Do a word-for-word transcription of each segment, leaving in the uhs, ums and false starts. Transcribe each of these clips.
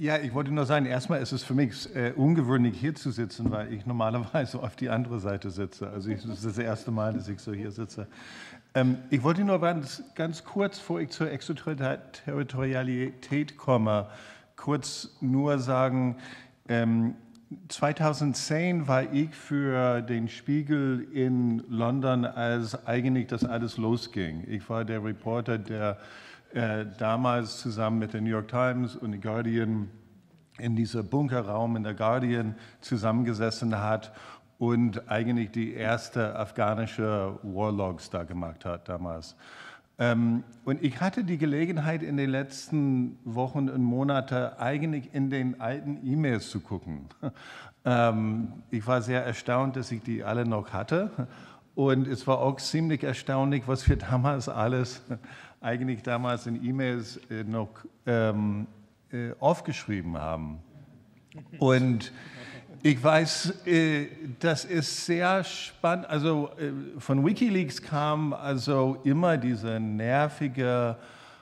Ja, ich wollte nur sagen, erstmal ist es für mich äh, ungewöhnlich, hier zu sitzen, weil ich normalerweise auf die andere Seite sitze. Also ich, das ist das erste Mal, dass ich so hier sitze. Ähm, ich wollte nur ganz, ganz kurz, bevor ich zur Extraterritorialität komme, kurz nur sagen, ähm, zweitausendzehn war ich für den Spiegel in London, als eigentlich das alles losging. Ich war der Reporter, der äh, damals zusammen mit der New York Times und The Guardian in diesem Bunkerraum in der Guardian zusammengesessen hat und eigentlich die erste afghanische Warlogs da gemacht hat damals. Ähm, und ich hatte die Gelegenheit in den letzten Wochen und Monaten eigentlich in den alten E-Mails zu gucken. ähm, ich war sehr erstaunt, dass ich die alle noch hatte. Und es war auch ziemlich erstaunlich, was wir damals alles, eigentlich damals in E-Mails äh, noch ähm, äh, aufgeschrieben haben. Und ich weiß, äh, das ist sehr spannend. Also äh, von WikiLeaks kam also immer diese nervige,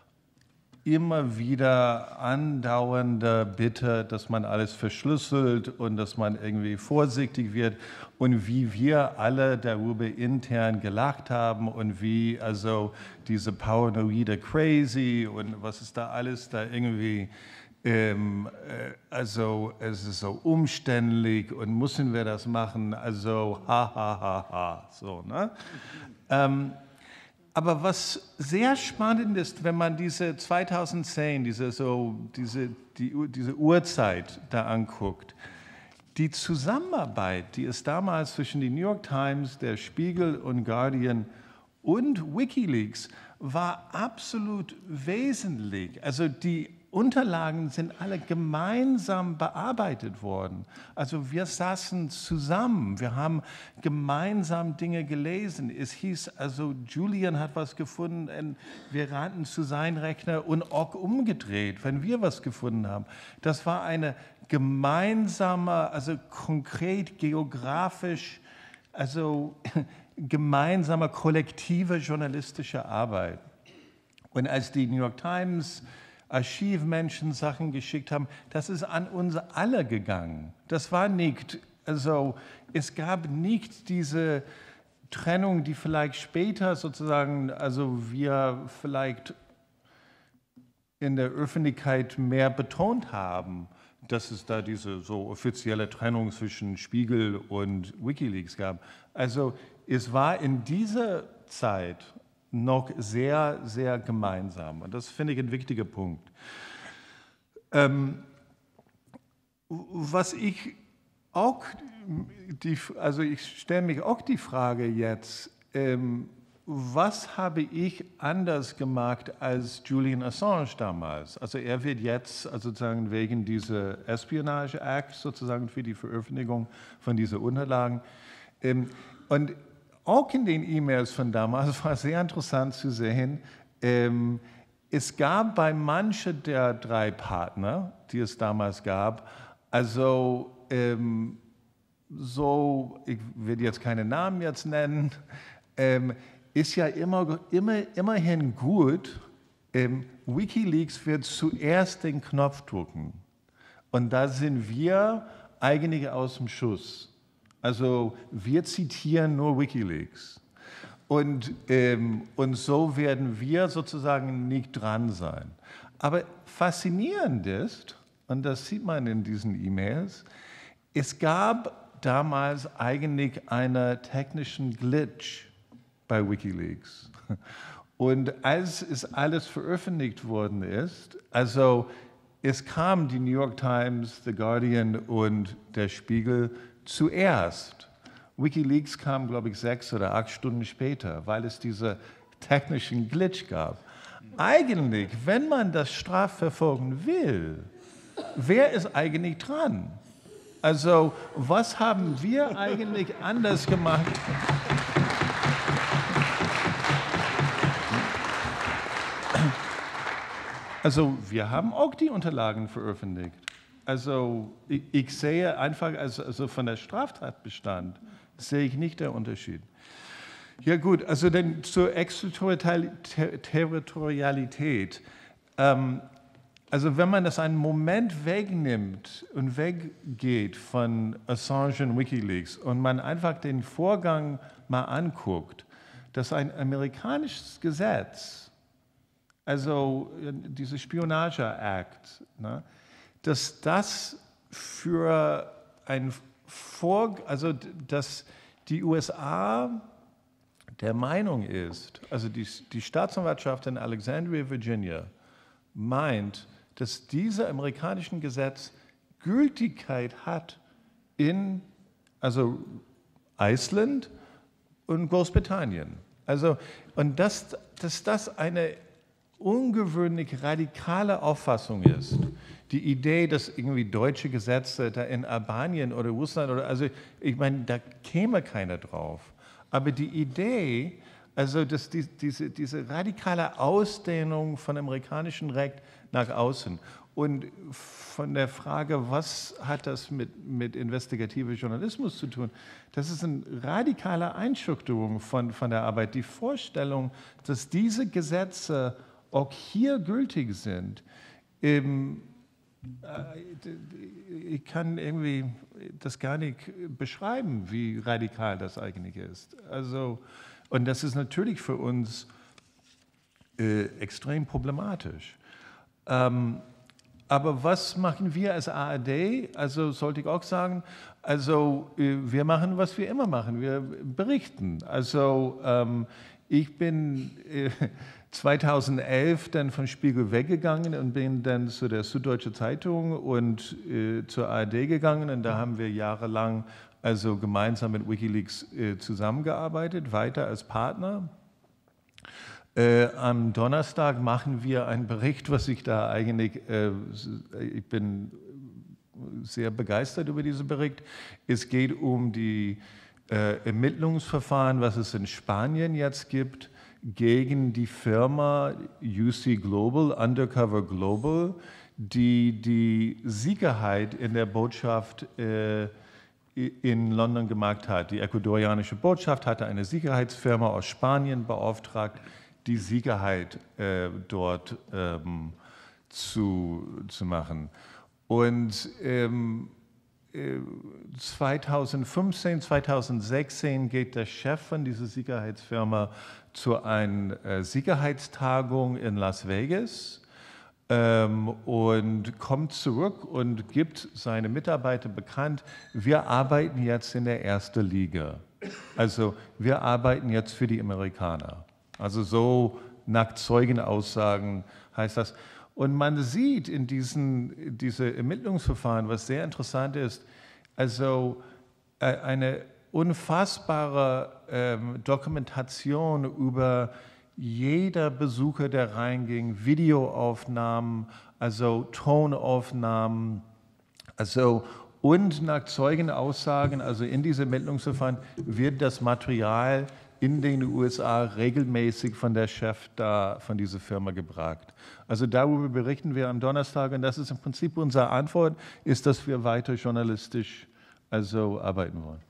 immer wieder andauernde Bitte, dass man alles verschlüsselt und dass man irgendwie vorsichtig wird und wie wir alle darüber intern gelacht haben und wie also diese paranoide Crazy und was ist da alles da irgendwie, ähm, äh, also es ist so umständlich und müssen wir das machen, also ha ha ha ha, so, ne? Ähm, Aber was sehr spannend ist, wenn man diese zweitausendzehn, diese, so, diese, die, diese Uhrzeit da anguckt, die Zusammenarbeit, die es damals zwischen den New York Times, der Spiegel und Guardian und WikiLeaks war absolut wesentlich. Also die Unterlagen sind alle gemeinsam bearbeitet worden. Also wir saßen zusammen, wir haben gemeinsam Dinge gelesen. Es hieß, also Julian hat was gefunden und wir rannten zu seinem Rechner und auch umgedreht, wenn wir was gefunden haben. Das war eine gemeinsame, also konkret geografisch, also gemeinsame kollektive journalistische Arbeit. Und als die New York Times Archivmenschen Sachen geschickt haben, das ist an uns alle gegangen. Das war nicht, also es gab nicht diese Trennung, die vielleicht später sozusagen, also wir vielleicht in der Öffentlichkeit mehr betont haben, dass es da diese so offizielle Trennung zwischen Spiegel und WikiLeaks gab. Also es war in dieser Zeit noch sehr, sehr gemeinsam. Und das finde ich ein wichtiger Punkt. Ähm, was ich auch, die, also ich stelle mich auch die Frage jetzt, ähm, was habe ich anders gemacht als Julian Assange damals? Also er wird jetzt also sozusagen wegen dieser Espionage Act sozusagen für die Veröffentlichung von diesen Unterlagen. Ähm, und auch in den E-Mails von damals war sehr interessant zu sehen, ähm, es gab bei manchen der drei Partner, die es damals gab, also ähm, so, ich will jetzt keine Namen jetzt nennen, ähm, ist ja immer, immer, immerhin gut, ähm, WikiLeaks wird zuerst den Knopf drücken und da sind wir eigentlich aus dem Schuss. Also wir zitieren nur WikiLeaks und, ähm, und so werden wir sozusagen nicht dran sein. Aber faszinierend ist, und das sieht man in diesen E-Mails, es gab damals eigentlich einen technischen Glitch bei WikiLeaks. Und als es alles veröffentlicht worden ist, also es kam die New York Times, The Guardian und der Spiegel zuerst. WikiLeaks kam, glaube ich, sechs oder acht Stunden später, weil es diesen technischen Glitch gab. Eigentlich, wenn man das strafverfolgen will, wer ist eigentlich dran? Also, was haben wir eigentlich anders gemacht? Also, wir haben auch die Unterlagen veröffentlicht. Also ich, ich sehe einfach, also, also von der Straftatbestand sehe ich nicht den Unterschied. Ja gut, also dann zur Extraterritorialität. Ähm, also wenn man das einen Moment wegnimmt und weggeht von Assange und WikiLeaks und man einfach den Vorgang mal anguckt, dass ein amerikanisches Gesetz, also diese Spionage Act, ne, dass das für ein Vor, also dass die U S A der Meinung ist, also die, die Staatsanwaltschaft in Alexandria, Virginia, meint, dass dieses amerikanische Gesetz Gültigkeit hat in also Island und Großbritannien. Also, und dass, dass das eine ungewöhnlich radikale Auffassung ist, die Idee, dass irgendwie deutsche Gesetze da in Albanien oder Russland oder, also ich meine, da käme keiner drauf. Aber die Idee, also dass die, diese, diese radikale Ausdehnung von amerikanischem Recht nach außen und von der Frage, was hat das mit, mit investigativem Journalismus zu tun, das ist eine radikale Einschüchterung von, von der Arbeit. Die Vorstellung, dass diese Gesetze auch hier gültig sind, eben, ich kann irgendwie das gar nicht beschreiben, wie radikal das eigentlich ist. Also, und das ist natürlich für uns äh, extrem problematisch. Ähm, aber was machen wir als A R D? Also sollte ich auch sagen, also äh, wir machen, was wir immer machen, wir berichten. Also ähm, ich bin äh, zweitausendelf dann von Spiegel weggegangen und bin dann zu der Süddeutsche Zeitung und äh, zur A R D gegangen. Und da haben wir jahrelang also gemeinsam mit WikiLeaks äh, zusammengearbeitet, weiter als Partner. Äh, am Donnerstag machen wir einen Bericht, was ich da eigentlich, äh, ich bin sehr begeistert über diesen Bericht. Es geht um die äh, Ermittlungsverfahren, was es in Spanien jetzt gibt, gegen die Firma U C Global, Undercover Global, die die Sicherheit in der Botschaft äh, in London gemacht hat. Die ecuadorianische Botschaft hatte eine Sicherheitsfirma aus Spanien beauftragt, die Sicherheit äh, dort ähm, zu, zu machen. Und ähm, zweitausendfünfzehn, zweitausendsechzehn geht der Chef von dieser Sicherheitsfirma zu einer äh, Sicherheitstagung in Las Vegas ähm, und kommt zurück und gibt seine Mitarbeiter bekannt, wir arbeiten jetzt in der ersten Liga. Also wir arbeiten jetzt für die Amerikaner. Also so nach Zeugenaussagen heißt das. Und man sieht in diesen diese Ermittlungsverfahren, was sehr interessant ist, also äh, eine unfassbare ähm, Dokumentation über jeder Besucher, der reinging, Videoaufnahmen, also Tonaufnahmen, also und nach Zeugenaussagen, also in diese Ermittlungsverfahren wird das Material in den U S A regelmäßig von der Chef da, von dieser Firma gebracht. Also darüber berichten wir am Donnerstag und das ist im Prinzip unsere Antwort, ist, dass wir weiter journalistisch also arbeiten wollen.